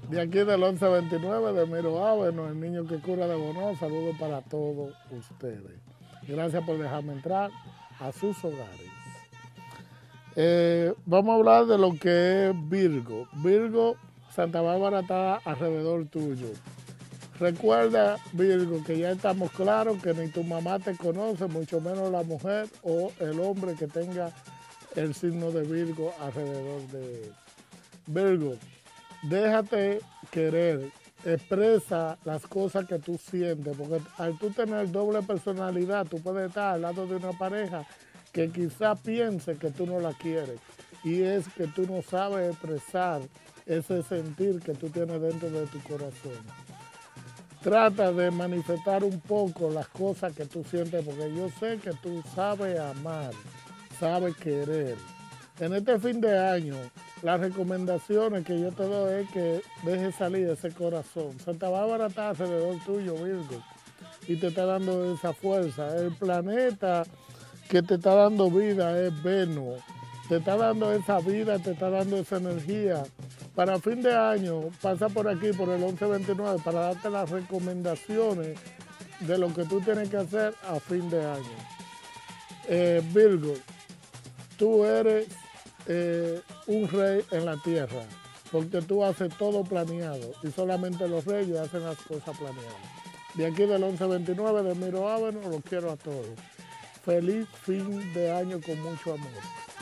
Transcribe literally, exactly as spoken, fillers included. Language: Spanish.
De aquí del once veintinueve de Miro Áveno, el niño que cura de Bonao, saludos para todos ustedes. Gracias por dejarme entrar a sus hogares. Eh, vamos a hablar de lo que es Virgo. Virgo, Santa Bárbara está alrededor tuyo. Recuerda, Virgo, que ya estamos claros que ni tu mamá te conoce, mucho menos la mujer o el hombre que tenga el signo de Virgo alrededor de él. Virgo, déjate querer, expresa las cosas que tú sientes, porque al tú tener doble personalidad, tú puedes estar al lado de una pareja que quizá piense que tú no la quieres, y es que tú no sabes expresar ese sentir que tú tienes dentro de tu corazón. Trata de manifestar un poco las cosas que tú sientes, porque yo sé que tú sabes amar, sabes querer. En este fin de año, las recomendaciones que yo te doy es que dejes salir ese corazón. Santa Bárbara está alrededor tuyo, Virgo, y te está dando esa fuerza. El planeta que te está dando vida es Venus. Te está dando esa vida, te está dando esa energía. Para fin de año, pasa por aquí, por el once veintinueve, para darte las recomendaciones de lo que tú tienes que hacer a fin de año. Eh, Virgo, tú eres eh, un rey en la tierra, porque tú haces todo planeado y solamente los reyes hacen las cosas planeadas. De aquí del once veintinueve de Miro Áveno, los quiero a todos. Feliz fin de año con mucho amor.